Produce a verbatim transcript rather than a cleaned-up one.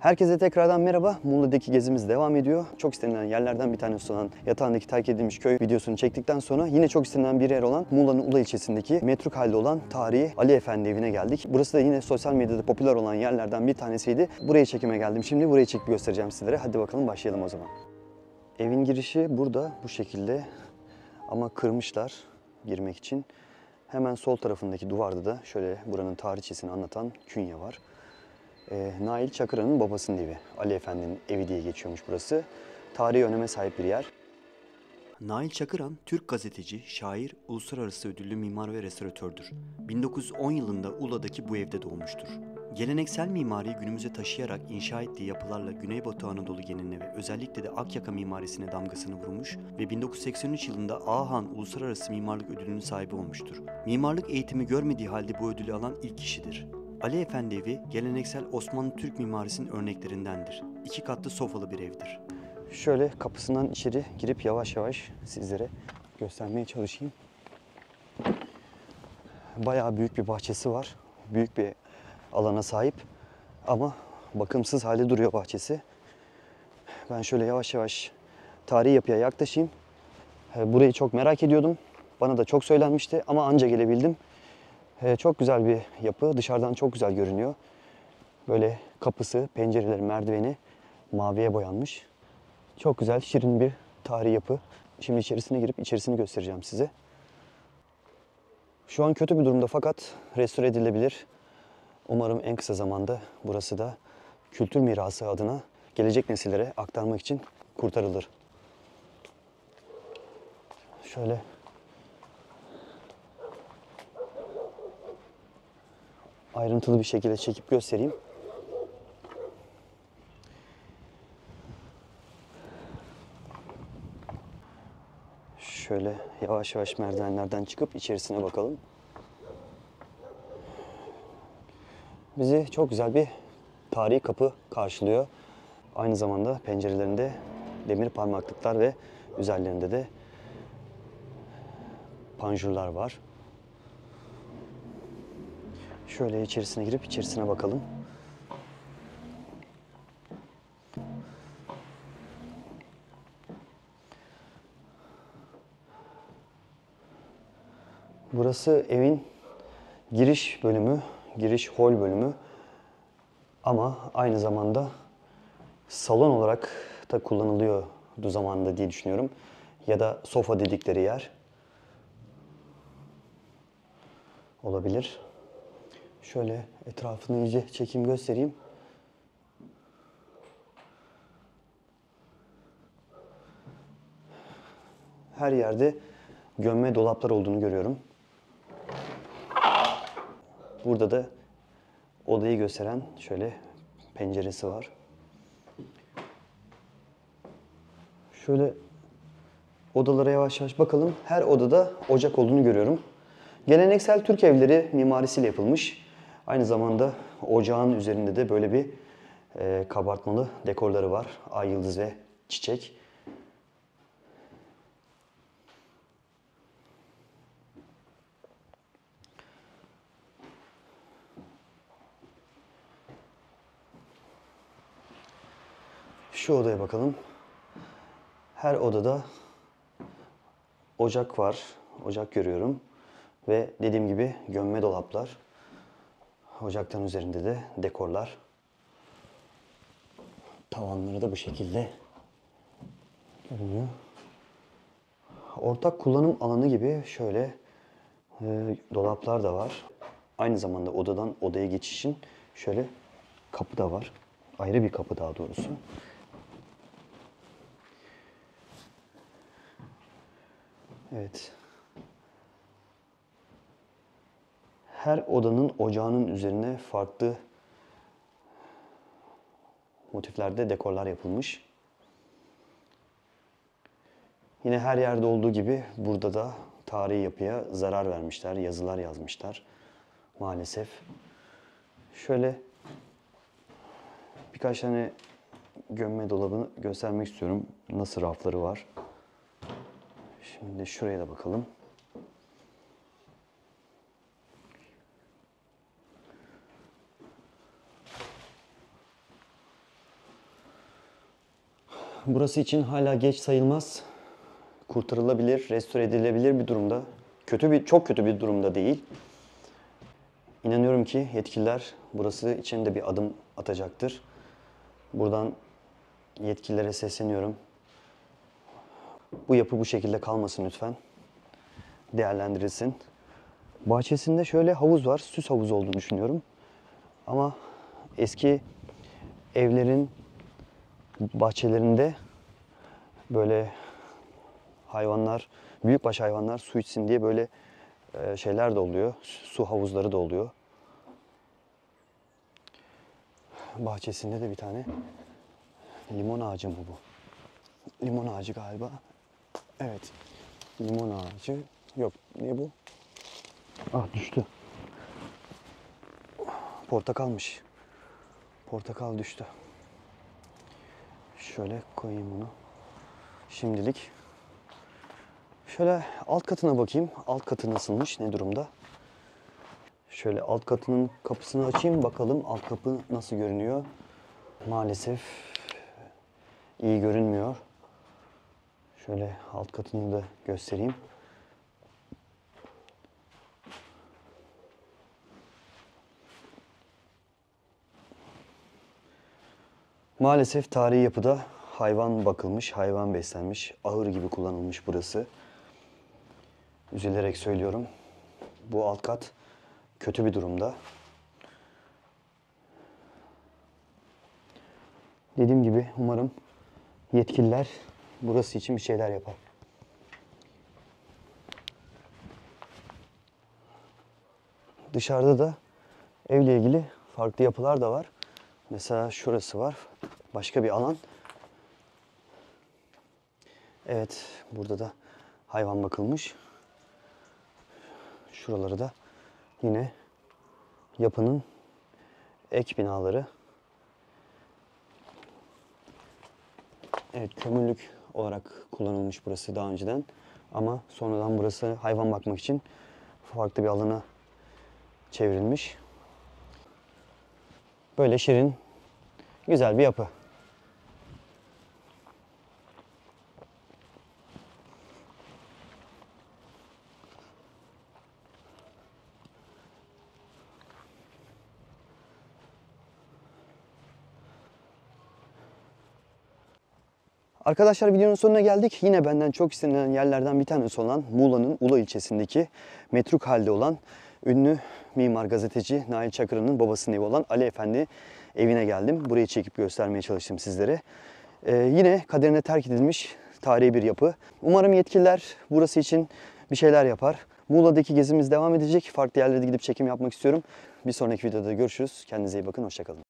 Herkese tekrardan merhaba. Muğla'daki gezimiz devam ediyor. Çok istenilen yerlerden bir tanesi olan yatağındaki terk edilmiş köy videosunu çektikten sonra yine çok istenilen bir yer olan Muğla'nın Ula ilçesindeki metruk halde olan tarihi Ali Efendi evine geldik. Burası da yine sosyal medyada popüler olan yerlerden bir tanesiydi. Buraya çekime geldim. Şimdi burayı çekip göstereceğim sizlere. Hadi bakalım başlayalım o zaman. Evin girişi burada bu şekilde ama kırmışlar girmek için. Hemen sol tarafındaki duvarda da şöyle buranın tarihçesini anlatan künye var. E, Nail Çakıran'ın babasının evi. Ali Efendi'nin evi diye geçiyormuş burası. Tarihi öneme sahip bir yer. Nail Çakıran, Türk gazeteci, şair, uluslararası ödüllü mimar ve restoratördür. bin dokuz yüz on yılında Ula'daki bu evde doğmuştur. Geleneksel mimariyi günümüze taşıyarak inşa ettiği yapılarla Güneybatı Anadolu geneline ve özellikle de Akyaka mimarisine damgasını vurmuş ve bin dokuz yüz seksen üç yılında Ağahan Uluslararası Mimarlık Ödülü'nün sahibi olmuştur. Mimarlık eğitimi görmediği halde bu ödülü alan ilk kişidir. Ali Efendi evi geleneksel Osmanlı Türk mimarisinin örneklerindendir. İki katlı sofalı bir evdir. Şöyle kapısından içeri girip yavaş yavaş sizlere göstermeye çalışayım. Bayağı büyük bir bahçesi var. Büyük bir alana sahip ama bakımsız halde duruyor bahçesi. Ben şöyle yavaş yavaş tarihi yapıya yaklaşayım. Burayı çok merak ediyordum. Bana da çok söylenmişti ama anca gelebildim. Çok güzel bir yapı. Dışarıdan çok güzel görünüyor. Böyle kapısı, pencereleri, merdiveni maviye boyanmış. Çok güzel, şirin bir tarihi yapı. Şimdi içerisine girip içerisini göstereceğim size. Şu an kötü bir durumda fakat restore edilebilir. Umarım en kısa zamanda burası da kültür mirası adına gelecek nesillere aktarmak için kurtarılır. Şöyle ayrıntılı bir şekilde çekip göstereyim. Şöyle yavaş yavaş merdivenlerden çıkıp içerisine bakalım. Bizi çok güzel bir tarihi kapı karşılıyor. Aynı zamanda pencerelerinde demir parmaklıklar ve üzerlerinde de panjurlar var. Şöyle içerisine girip içerisine bakalım. Burası evin giriş bölümü, giriş hol bölümü ama aynı zamanda salon olarak da kullanılıyordu zamanında diye düşünüyorum. Ya da sofa dedikleri yer olabilir. Şöyle etrafını iyice çekeyim göstereyim. Her yerde gömme dolaplar olduğunu görüyorum. Burada da odayı gösteren şöyle penceresi var. Şöyle odalara yavaş yavaş bakalım. Her odada ocak olduğunu görüyorum. Geleneksel Türk evleri mimarisiyle yapılmış. Aynı zamanda ocağın üzerinde de böyle bir e, kabartmalı dekorları var. Ay, yıldız ve çiçek. Şu odaya bakalım. Her odada ocak var. Ocak görüyorum. Ve dediğim gibi gömme dolaplar. Ocaktan üzerinde de dekorlar. Tavanları da bu şekilde görünüyor. Ortak kullanım alanı gibi şöyle e, dolaplar da var. Aynı zamanda odadan odaya geçişin şöyle kapı da var. Ayrı bir kapı daha doğrusu. Evet. Her odanın ocağının üzerine farklı motiflerde dekorlar yapılmış. Yine her yerde olduğu gibi burada da tarihi yapıya zarar vermişler, yazılar yazmışlar maalesef. Şöyle birkaç tane gömme dolabını göstermek istiyorum. Nasıl rafları var. Şimdi şuraya da bakalım. Burası için hala geç sayılmaz. Kurtarılabilir, restore edilebilir bir durumda. Kötü bir, çok kötü bir durumda değil. İnanıyorum ki yetkililer burası için de bir adım atacaktır. Buradan yetkililere sesleniyorum. Bu yapı bu şekilde kalmasın lütfen. Değerlendirilsin. Bahçesinde şöyle havuz var. Süs havuzu olduğunu düşünüyorum. Ama eski evlerin bahçelerinde böyle hayvanlar, büyükbaş hayvanlar su içsin diye böyle şeyler de oluyor. Su havuzları da oluyor. Bahçesinde de bir tane limon ağacı mı bu? Limon ağacı galiba. Evet. Limon ağacı. Yok. Ne bu? Ah düştü. Portakalmış. Portakal düştü. Şöyle koyayım bunu. Şimdilik. Şöyle alt katına bakayım. Alt katı nasılmış? Ne durumda? Şöyle alt katının kapısını açayım. Bakalım alt kapı nasıl görünüyor? Maalesef iyi görünmüyor. Şöyle alt katını da göstereyim. Maalesef tarihi yapıda hayvan bakılmış, hayvan beslenmiş, ahır gibi kullanılmış burası. Üzülerek söylüyorum. Bu alt kat kötü bir durumda. Dediğim gibi umarım yetkililer burası için bir şeyler yapar. Dışarıda da evle ilgili farklı yapılar da var. Mesela şurası var. Başka bir alan. Evet, burada da hayvan bakılmış. Şuraları da yine yapının ek binaları. Evet, kömürlük olarak kullanılmış burası daha önceden. Ama sonradan burası hayvan bakmak için farklı bir alana çevrilmiş. Böyle şirin, güzel bir yapı. Arkadaşlar videonun sonuna geldik. Yine benden çok istenilen yerlerden bir tanesi olan Muğla'nın Ula ilçesindeki metruk halde olan ünlü mimar gazeteci Nail Çakır'ın babasının evi olan Ali Efendi evine geldim. Burayı çekip göstermeye çalıştım sizlere. Ee, yine kaderine terk edilmiş tarihi bir yapı. Umarım yetkililer burası için bir şeyler yapar. Muğla'daki gezimiz devam edecek. Farklı yerlere gidip çekim yapmak istiyorum. Bir sonraki videoda görüşürüz. Kendinize iyi bakın. Hoşça kalın.